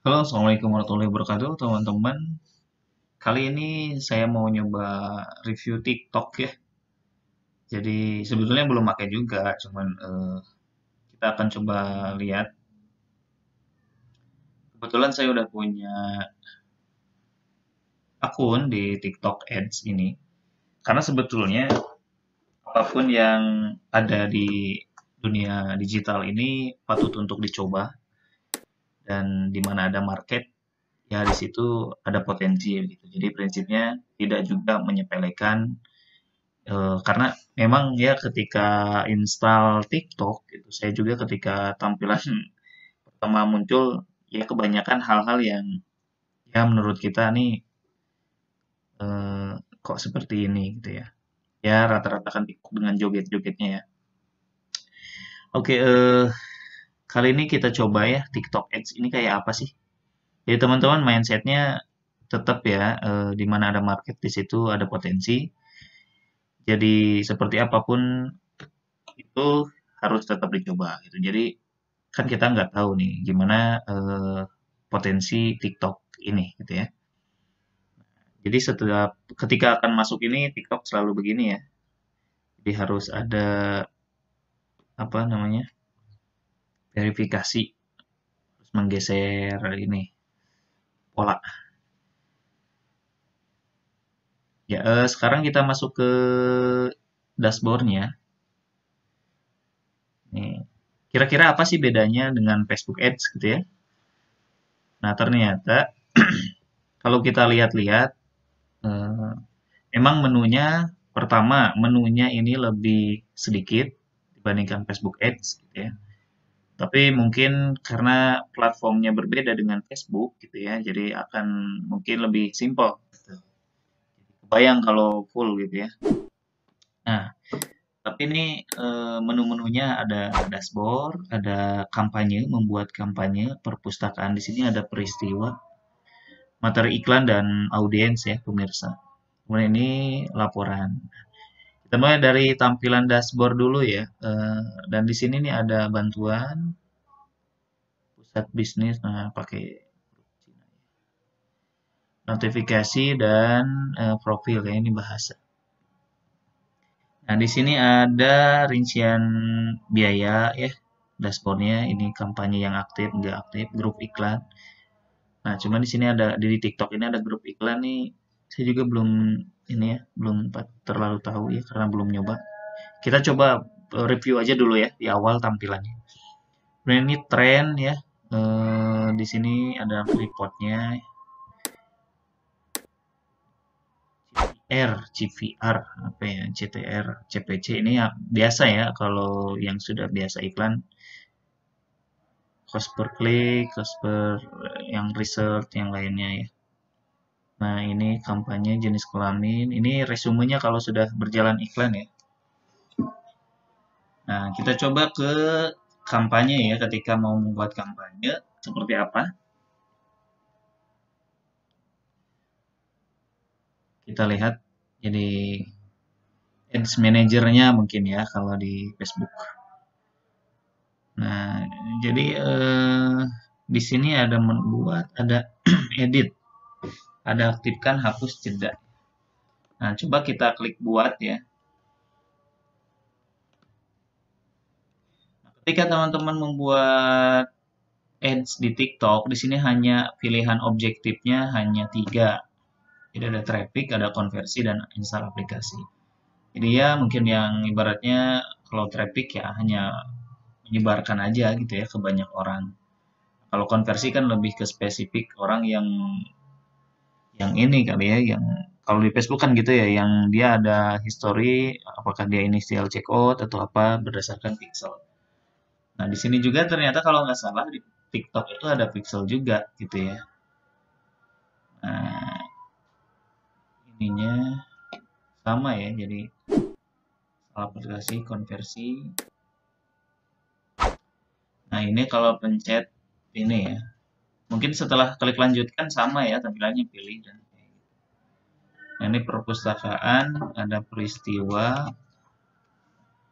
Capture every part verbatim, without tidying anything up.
Halo, Assalamualaikum warahmatullahi wabarakatuh, teman-teman. Kali ini saya mau nyoba review TikTok ya. Jadi sebetulnya belum pakai juga, cuman eh, kita akan coba lihat. Kebetulan saya udah punya akun di TikTok Ads ini. Karena sebetulnya apapun yang ada di dunia digital ini patut untuk dicoba dan di mana ada market ya di situ ada potensi gitu. Jadi prinsipnya tidak juga menyepelekan. Eee, karena memang ya ketika install TikTok gitu, saya juga ketika tampilan pertama muncul, ya kebanyakan hal-hal yang ya menurut kita nih, eee, kok seperti ini gitu ya. Ya rata-rata kan TikTok dengan joget-jogetnya ya. Oke, eee, kali ini kita coba ya TikTok Ads ini kayak apa sih? Jadi teman-teman mindset-nya tetap ya, eee, di mana ada market di situ ada potensi. Jadi seperti apapun itu harus tetap dicoba gitu. Jadi kan kita nggak tahu nih gimana eh, potensi TikTok ini gitu ya. Jadi setiap ketika akan masuk ini TikTok selalu begini ya. Jadi harus ada apa namanya verifikasi, terus menggeser ini pola. Ya eh, sekarang kita masuk ke dashboardnya. Nih, kira-kira apa sih bedanya dengan Facebook Ads gitu ya? Nah ternyata kalau kita lihat-lihat, eh, emang menunya pertama menunya ini lebih sedikit dibandingkan Facebook Ads gitu ya. Tapi mungkin karena platformnya berbeda dengan Facebook gitu ya, jadi akan mungkin lebih simple. Gitu. Kebayang kalau full gitu ya. Nah, tapi ini eh, menu-menunya ada dashboard, ada kampanye, membuat kampanye, perpustakaan. Di sini ada peristiwa, materi iklan dan audiens ya pemirsa. Kemudian ini laporan. Kita mulai dari tampilan dashboard dulu ya. Eh, dan di sini nih ada bantuan pusat bisnis. Nah, pakai notifikasi dan eh, profil ya ini bahasa. Nah, di sini ada rincian biaya ya. Dashboardnya ini kampanye yang aktif, nggak aktif, grup iklan. Nah, cuma di sini ada di TikTok ini ada grup iklan nih. Saya juga belum ini ya, belum terlalu tahu ya karena belum nyoba. Kita coba eh, review aja dulu ya di awal tampilannya. Kemudian ini tren ya. Eh, di sini ada reportnya R, C V R, apa ya, C T R, C P C ini ya biasa ya kalau yang sudah biasa iklan cost per click, cost per eh, yang research yang lainnya ya. Nah ini kampanye jenis kelamin, ini resumenya kalau sudah berjalan iklan ya. Nah kita coba ke kampanye ya ketika mau membuat kampanye seperti apa. Kita lihat jadi Ads Manager-nya mungkin ya kalau di Facebook. Nah, jadi eh, di sini ada membuat, ada edit, ada aktifkan, hapus, jeda. Nah, coba kita klik buat ya. Ketika teman-teman membuat ads di TikTok, di sini hanya pilihan objektifnya hanya tiga. Jadi ada traffic, ada konversi, dan install aplikasi. Jadi ya mungkin yang ibaratnya kalau traffic ya hanya menyebarkan aja gitu ya ke banyak orang. Kalau konversi kan lebih ke spesifik orang yang yang ini kali ya, yang kalau di Facebook kan gitu ya, yang dia ada history, apakah dia inisial checkout atau apa berdasarkan pixel. Nah, di sini juga ternyata kalau nggak salah di TikTok itu ada pixel juga gitu ya. Nah, ininya sama ya, jadi aplikasi konversi. Nah, ini kalau pencet ini ya, mungkin setelah klik lanjutkan sama ya tampilannya pilih dan nah, ini perpustakaan, ada peristiwa.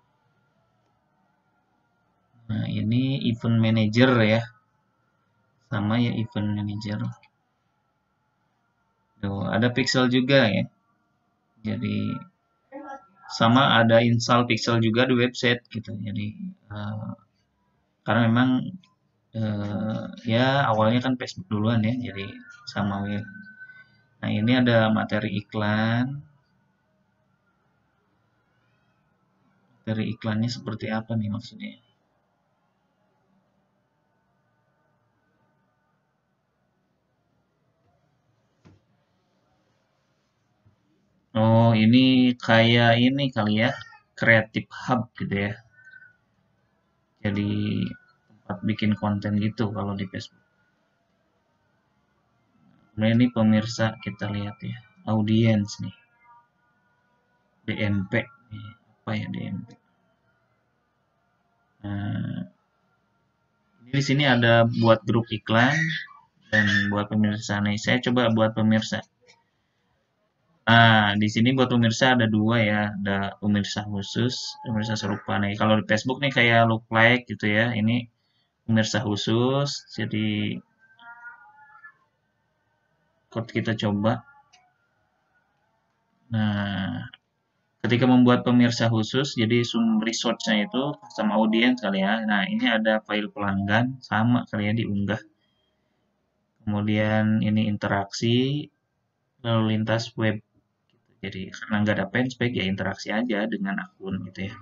Nah, ini event manager ya. Sama ya event manager. Tuh, ada pixel juga ya. Jadi sama ada install pixel juga di website gitu. Jadi uh, karena memang uh, ya awalnya kan Facebook duluan ya. Jadi sama web. Nah, ini ada materi iklan. Materi iklannya seperti apa nih maksudnya? Oh, ini kayak ini kali ya, Creative Hub gitu ya. Jadi tempat bikin konten gitu kalau di Facebook. Nah, ini pemirsa kita lihat ya, audiens nih, D M P. Nih, apa ya D M P? Nah, ini di sini ada buat grup iklan dan buat pemirsa. Nih, saya coba buat pemirsa. Nah, di sini buat pemirsa ada dua ya, ada pemirsa khusus, pemirsa serupa. Nih, kalau di Facebook nih kayak look like gitu ya. Ini pemirsa khusus, jadi code kita coba. Nah, ketika membuat pemirsa khusus, jadi sumber resource-nya itu custom audience kali ya. Nah, ini ada file pelanggan, sama kali ya diunggah. Kemudian ini interaksi, lalu lintas web. Jadi karena nggak ada fanspage ya interaksi aja dengan akun gitu ya.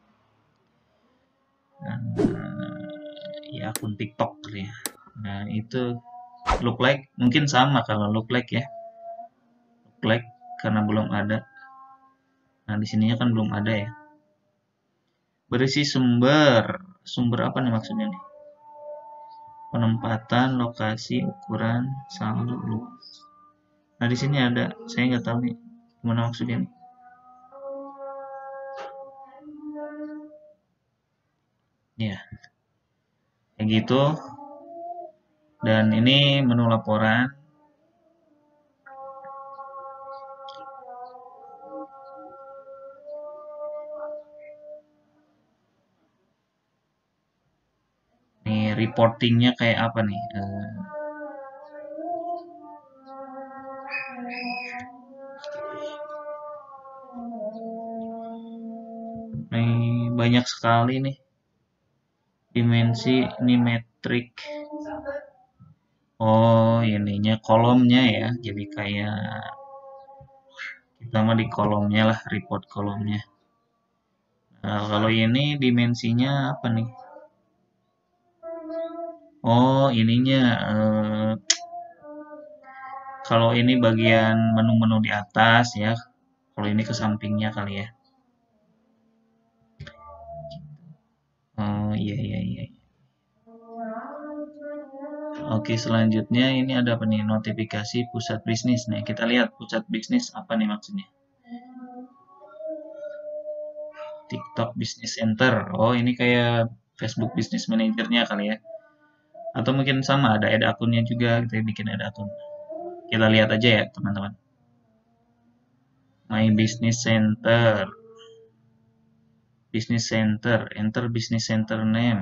Nah, ya akun TikTok kali ya. Nah, itu look like mungkin sama kalau look like ya. Look like karena belum ada. Nah, di sininya kan belum ada ya. Berisi sumber. Sumber apa nih maksudnya nih? Penempatan, lokasi, ukuran, saldo, luas. Nah, di sini ada, saya nggak tahu nih, gimana maksudnya nih. Ya, kayak gitu. Dan ini menu laporan. Nih, reportingnya kayak apa nih? Eh, nih, banyak sekali nih. Dimensi, ini metrik. Oh, ininya kolomnya ya. Jadi kayak kita mah di kolomnya lah, report kolomnya. Nah, kalau ini dimensinya apa nih? Oh, ininya eh, kalau ini bagian menu-menu di atas ya. Kalau ini ke sampingnya kali ya. Oh, iya iya iya. Oke, selanjutnya ini ada apa nih? Notifikasi pusat bisnis nih. Kita lihat pusat bisnis apa nih maksudnya? TikTok Business Center. Oh, ini kayak Facebook Business Manager-nya kali ya. Atau mungkin sama ada ad akunnya juga, kita bikin ad akun. Kita lihat aja ya, teman-teman. My Business Center. Business Center, enter Business Center name.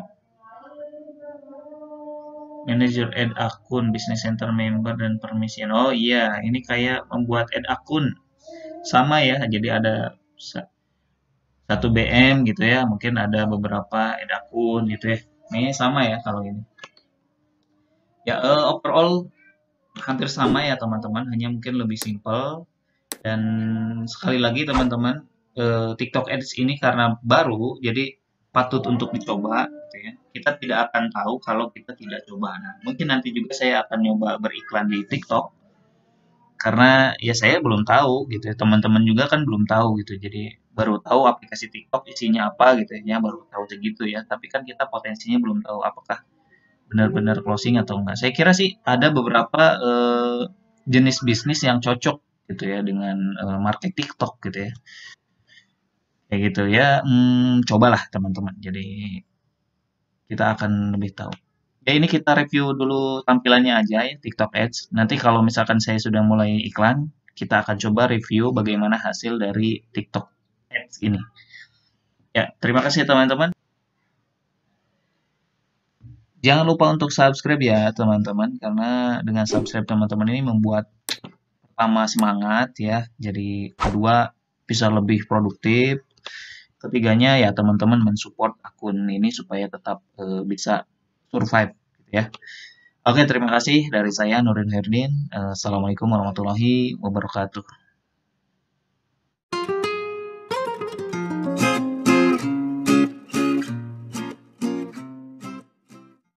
Manager add akun, Business Center member dan permission. Oh iya, ini kayak membuat add akun. Sama ya, jadi ada satu B M gitu ya, mungkin ada beberapa add akun gitu ya. Ini sama ya kalau ini. Ya, uh, overall hampir sama ya teman-teman, hanya mungkin lebih simpel. Dan sekali lagi teman-teman, eh, TikTok Ads ini karena baru, jadi patut untuk dicoba, gitu ya. Kita tidak akan tahu kalau kita tidak coba. Nah, mungkin nanti juga saya akan nyoba beriklan di TikTok, karena ya saya belum tahu gitu ya. Teman-teman juga kan belum tahu gitu. Jadi baru tahu aplikasi TikTok isinya apa gitu ya, baru tahu segitu ya. Tapi kan kita potensinya belum tahu apakah benar-benar closing atau enggak. Saya kira sih ada beberapa eh, jenis bisnis yang cocok gitu ya dengan eh, market TikTok gitu ya. Kayak gitu ya, hmm, cobalah teman-teman. Jadi kita akan lebih tahu. Ya ini kita review dulu tampilannya aja ya TikTok Ads. Nanti kalau misalkan saya sudah mulai iklan, kita akan coba review bagaimana hasil dari TikTok Ads ini. Ya, terima kasih teman-teman. Jangan lupa untuk subscribe ya teman-teman, karena dengan subscribe teman-teman ini membuat pertama semangat ya, jadi kedua bisa lebih produktif, ketiganya ya teman-teman mensupport akun ini supaya tetap eh, bisa survive gitu ya. Oke, terima kasih dari saya Nurdin Herdin. Eh, Assalamualaikum warahmatullahi wabarakatuh.